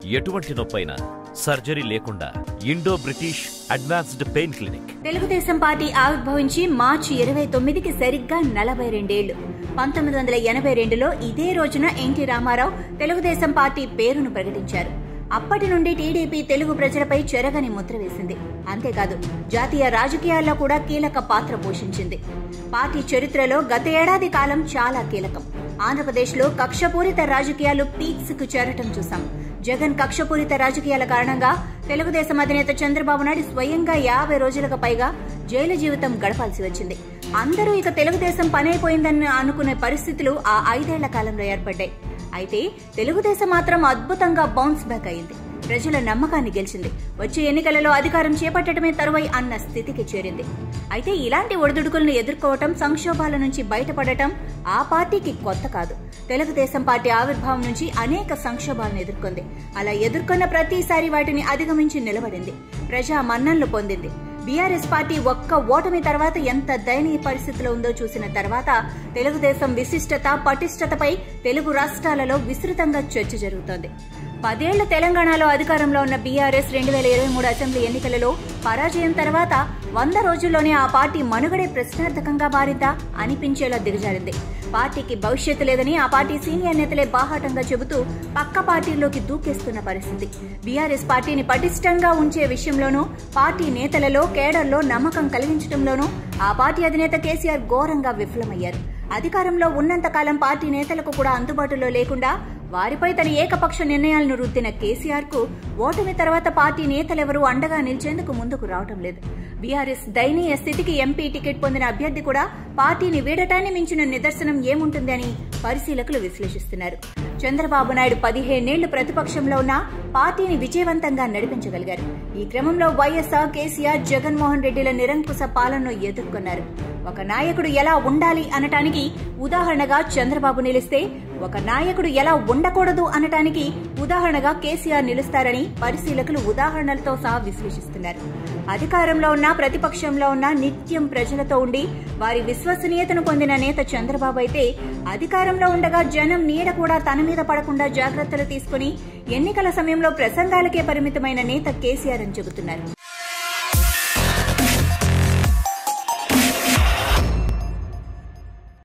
ఎటువంటి నొప్పైనా సర్జరీ లేకుండా Indo British advanced pain clinic. Telugu Desam party ఆవిర్భవించి మార్చి 29కి సరిగ్గా 42 ఏళ్లు. 1982లో ఇదే రోజున ఎన్టీ రామారావు తెలుగుదేశం పార్టీ పేరును ప్రకటించారు. అప్పటి నుండి టీడీపీ తెలుగు ప్రజలపై చెరగని ముద్ర వేసింది. అంతేకాదు జాతీయ రాజకీయాల్లో కూడా కీలక పాత్ర పోషించింది. పార్టీ చరిత్రలో గత ఏడాది కాలం చాలా కీలకం. ఆంధ్రప్రదేశ్లో కక్షపూరిత రాజకీయాలు పీక్స్ కు చేరటం చూసాం. జగన్ కక్షపూరిత రాజకీయాల కారణంగా తెలుగుదేశం అధినేత చంద్రబాబు నాయుడు స్వయంగా 50 రోజులకు పైగా జైలు జీవితం గడపాల్సి వచ్చింది. అందరూ ఇక తెలుగుదేశం పనైపోయిందని అనుకునే పరిస్థితులు ఆ 5 ఏళ్ల కాలంలో ఏర్పడ్డాయి. అయితే తెలుగుదేశం మాత్రం అద్భుతంగా బౌన్స్ బ్యాక్ అయింది. ప్రజల నమ్మకాన్ని గెలిచింది. వచ్చే ఎన్నికలలో అధికారం చేపట్టడమే తరువై అన్న స్థితికి చేరింది. అయితే ఇలాంటి ఒడిదుడుకులను ఎదుర్కోవటం, సంక్షోభాల నుంచి బయటపడటం ఆ పార్టీకి కొత్త కాదు. తెలుగుదేశం పార్టీ ఆవిర్భావం నుంచి అనేక సంక్షోభాలను ఎదుర్కొంది. అలా ఎదుర్కొన్న ప్రతిసారి వాటిని అధిగమించి నిలబడింది. ప్రజా మన్ననలు పొందింది. బీఆర్ఎస్ పార్టీ ఒక్క ఓటమి తర్వాత ఎంత దయనీయ పరిస్థితిలో ఉందో చూసిన తర్వాత తెలుగుదేశం విశిష్టత, పటిష్టతపై తెలుగు రాష్ట్రాలలో విస్తృతంగా చర్చ జరుగుతోంది. 10 ఏళ్ల తెలంగాణలో అధికారంలో ఉన్న బీఆర్ఎస్ 2023 అసెంబ్లీ ఎన్నికలలో పరాజయం తర్వాత 100 రోజుల్లోనే ఆ పార్టీ మనుగడే ప్రశ్నార్థకంగా మారిందా అనిపించేలా దిగజారింది. పార్టీకి భవిష్యత్తు లేదని ఆ పార్టీ సీనియర్ నేతలే బాహాటంగా చెబుతూ పక్క పార్టీల్లోకి దూకేస్తున్న పరిస్థితి. బీఆర్ఎస్ పార్టీని పటిష్టంగా ఉంచే విషయంలోనూ, పార్టీ నేతలలో, కేడర్లో నమ్మకం కలిగించడంలోనూ ఆ పార్టీ అధినేత కేసీఆర్ ఘోరంగా విఫలమయ్యారు. అధికారంలో ఉన్నంతకాలం పార్టీ నేతలకు కూడా అందుబాటులో లేకుండా వారిపై తన ఏకపక్ష నిర్ణయాలను రుద్దిన కేసీఆర్ కు ఓటమి తర్వాత పార్టీ నేతలెవరూ అండగా నిలిచేందుకు ముందుకు రావడం లేదు. బీఆర్ఎస్ దయనీయ స్థితికి ఎంపీ టికెట్ పొందిన అభ్యర్థి కూడా పార్టీని వీడటాన్ని మించిన నిదర్శనం ఏముంటుంది అని పరిశీలకులు విశ్లేషిస్తున్నారు. చంద్రబాబు నాయుడు 15 ఏళ్లు ప్రతిపక్షంలో ఉన్న పార్టీని విజయవంతంగా నడిపించగలిగారు. ఈ క్రమంలో వైఎస్ఆర్, కేసీఆర్, జగన్మోహన్ రెడ్డిల నిరంకుశ పాలనను ఎదుర్కొన్నారు. ఒక నాయకుడు ఎలా ఉండాలి అనటానికి ఉదాహరణగా చంద్రబాబు నిలిస్తే, ఒక నాయకుడు ఎలా ఉండకూడదు అనటానికి ఉదాహరణగా కేసీఆర్ నిలుస్తారని పరిశీలకులు ఉదాహరణలతో సహా విశ్లేషిస్తున్నారు. అధికారంలో ఉన్న, ప్రతిపక్షంలో ఉన్న నిత్యం ప్రజలతో ఉండి వారి విశ్వసనీయతను పొందిన నేత చంద్రబాబు అయితే, అధికారంలో ఉండగా జనం నీడ కూడా తన మీద పడకుండా జాగ్రత్తలు తీసుకుని ఎన్నికల సమయంలో ప్రసంగాలకే పరిమితమైన నేత కేసీఆర్ అని చెబుతున్నారు.